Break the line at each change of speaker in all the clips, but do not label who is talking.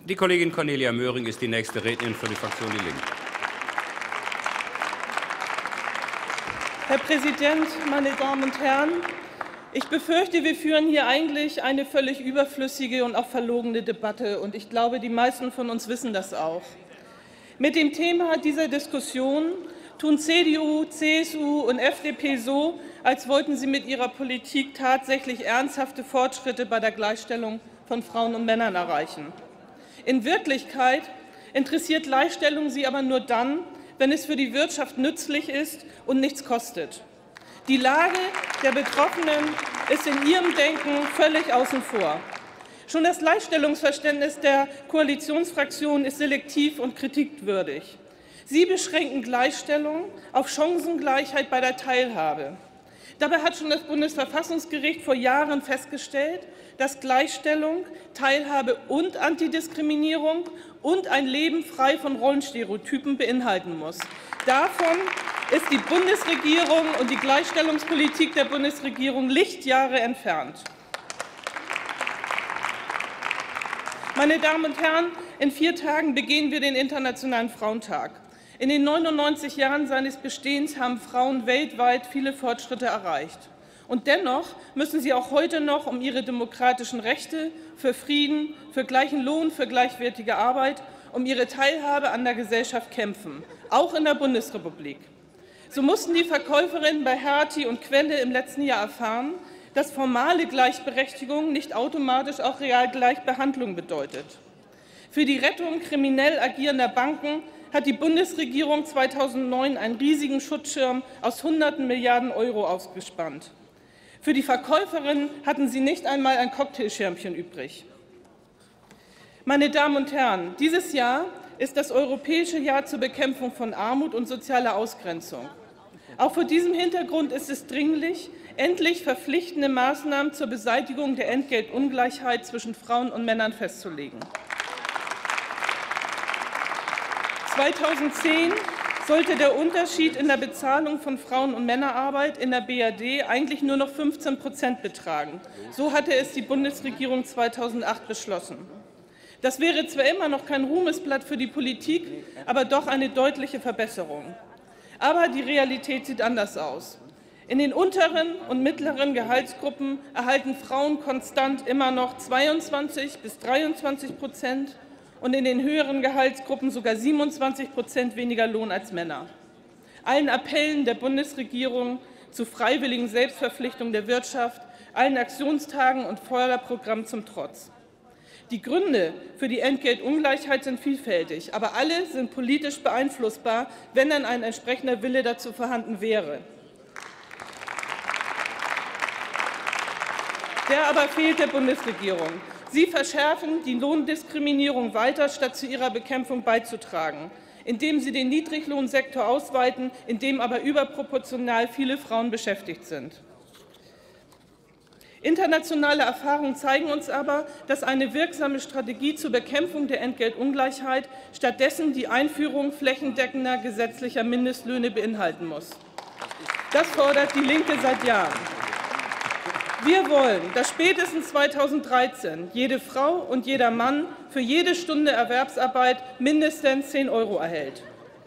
Die Kollegin Cornelia Möhring ist die nächste Rednerin für die Fraktion Die Linke.
Herr Präsident, meine Damen und Herren! Ich befürchte, wir führen hier eigentlich eine völlig überflüssige und auch verlogene Debatte. Und ich glaube, die meisten von uns wissen das auch. Mit dem Thema dieser Diskussion tun CDU, CSU und FDP so, als wollten sie mit ihrer Politik tatsächlich ernsthafte Fortschritte bei der Gleichstellung von Frauen und Männern erreichen. In Wirklichkeit interessiert Gleichstellung sie aber nur dann, wenn es für die Wirtschaft nützlich ist und nichts kostet. Die Lage der Betroffenen ist in ihrem Denken völlig außen vor. Schon das Gleichstellungsverständnis der Koalitionsfraktionen ist selektiv und kritikwürdig. Sie beschränken Gleichstellung auf Chancengleichheit bei der Teilhabe. Dabei hat schon das Bundesverfassungsgericht vor Jahren festgestellt, dass Gleichstellung, Teilhabe und Antidiskriminierung und ein Leben frei von Rollenstereotypen beinhalten muss. Davon ist die Bundesregierung und die Gleichstellungspolitik der Bundesregierung Lichtjahre entfernt. Meine Damen und Herren, in 4 Tagen begehen wir den Internationalen Frauentag. In den 99 Jahren seines Bestehens haben Frauen weltweit viele Fortschritte erreicht. Und dennoch müssen sie auch heute noch um ihre demokratischen Rechte, für Frieden, für gleichen Lohn, für gleichwertige Arbeit, um ihre Teilhabe an der Gesellschaft kämpfen, auch in der Bundesrepublik. So mussten die Verkäuferinnen bei Hertie und Quelle im letzten Jahr erfahren, dass formale Gleichberechtigung nicht automatisch auch real Gleichbehandlung bedeutet. Für die Rettung kriminell agierender Banken hat die Bundesregierung 2009 einen riesigen Schutzschirm aus Hunderten Milliarden Euro ausgespannt. Für die Verkäuferinnen hatten sie nicht einmal ein Cocktailschirmchen übrig. Meine Damen und Herren, dieses Jahr ist das Europäische Jahr zur Bekämpfung von Armut und sozialer Ausgrenzung. Auch vor diesem Hintergrund ist es dringlich, endlich verpflichtende Maßnahmen zur Beseitigung der Entgeltungleichheit zwischen Frauen und Männern festzulegen. 2010 sollte der Unterschied in der Bezahlung von Frauen- und Männerarbeit in der BRD eigentlich nur noch 15% betragen. So hatte es die Bundesregierung 2008 beschlossen. Das wäre zwar immer noch kein Ruhmesblatt für die Politik, aber doch eine deutliche Verbesserung. Aber die Realität sieht anders aus. In den unteren und mittleren Gehaltsgruppen erhalten Frauen konstant immer noch 22 bis 23% und in den höheren Gehaltsgruppen sogar 27% weniger Lohn als Männer. Allen Appellen der Bundesregierung zu freiwilligen Selbstverpflichtungen der Wirtschaft, allen Aktionstagen und Förderprogrammen zum Trotz. Die Gründe für die Entgeltungleichheit sind vielfältig, aber alle sind politisch beeinflussbar, wenn dann ein entsprechender Wille dazu vorhanden wäre. Der aber fehlt der Bundesregierung. Sie verschärfen die Lohndiskriminierung weiter, statt zu ihrer Bekämpfung beizutragen, indem sie den Niedriglohnsektor ausweiten, in dem aber überproportional viele Frauen beschäftigt sind. Internationale Erfahrungen zeigen uns aber, dass eine wirksame Strategie zur Bekämpfung der Entgeltungleichheit stattdessen die Einführung flächendeckender gesetzlicher Mindestlöhne beinhalten muss. Das fordert die Linke seit Jahren. Wir wollen, dass spätestens 2013 jede Frau und jeder Mann für jede Stunde Erwerbsarbeit mindestens 10 € erhält.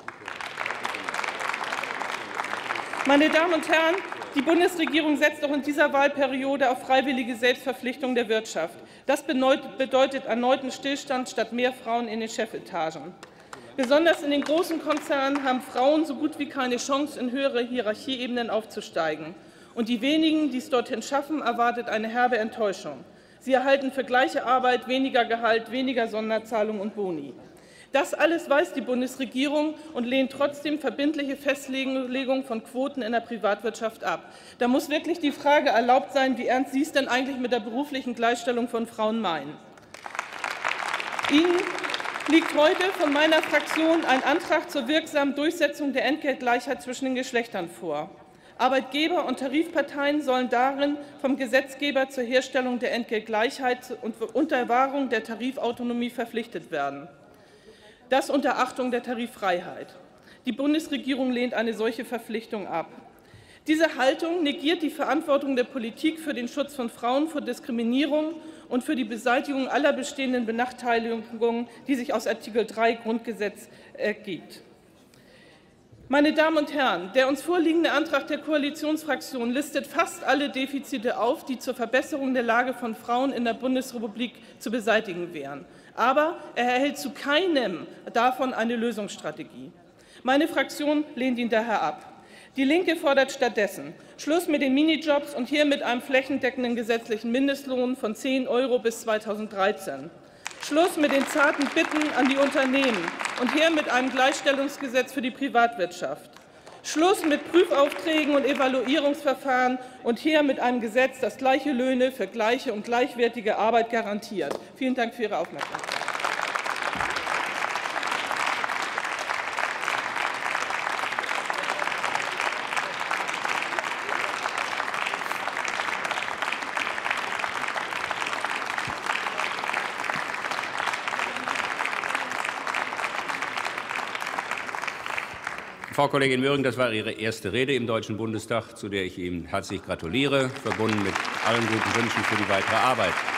Meine Damen und Herren, die Bundesregierung setzt auch in dieser Wahlperiode auf freiwillige Selbstverpflichtung der Wirtschaft. Das bedeutet erneuten Stillstand statt mehr Frauen in den Chefetagen. Besonders in den großen Konzernen haben Frauen so gut wie keine Chance, in höhere Hierarchieebenen aufzusteigen. Und die wenigen, die es dorthin schaffen, erwartet eine herbe Enttäuschung. Sie erhalten für gleiche Arbeit weniger Gehalt, weniger Sonderzahlungen und Boni. Das alles weiß die Bundesregierung und lehnt trotzdem verbindliche Festlegung von Quoten in der Privatwirtschaft ab. Da muss wirklich die Frage erlaubt sein, wie ernst Sie es denn eigentlich mit der beruflichen Gleichstellung von Frauen meinen. Ihnen liegt heute von meiner Fraktion ein Antrag zur wirksamen Durchsetzung der Entgeltgleichheit zwischen den Geschlechtern vor. Arbeitgeber und Tarifparteien sollen darin vom Gesetzgeber zur Herstellung der Entgeltgleichheit und unter Wahrung der Tarifautonomie verpflichtet werden. Das unter Achtung der Tariffreiheit. Die Bundesregierung lehnt eine solche Verpflichtung ab. Diese Haltung negiert die Verantwortung der Politik für den Schutz von Frauen vor Diskriminierung und für die Beseitigung aller bestehenden Benachteiligungen, die sich aus Artikel 3 Grundgesetz ergibt. Meine Damen und Herren, der uns vorliegende Antrag der Koalitionsfraktionen listet fast alle Defizite auf, die zur Verbesserung der Lage von Frauen in der Bundesrepublik zu beseitigen wären. Aber er erhält zu keinem davon eine Lösungsstrategie. Meine Fraktion lehnt ihn daher ab. Die Linke fordert stattdessen Schluss mit den Minijobs und hier mit einem flächendeckenden gesetzlichen Mindestlohn von 10 € bis 2013. Schluss mit den zarten Bitten an die Unternehmen und hier mit einem Gleichstellungsgesetz für die Privatwirtschaft. Schluss mit Prüfaufträgen und Evaluierungsverfahren und hier mit einem Gesetz, das gleiche Löhne für gleiche und gleichwertige Arbeit garantiert. Vielen Dank für Ihre Aufmerksamkeit.
Frau Kollegin Möhring, das war Ihre erste Rede im Deutschen Bundestag, zu der ich Ihnen herzlich gratuliere, verbunden mit allen guten Wünschen für die weitere Arbeit.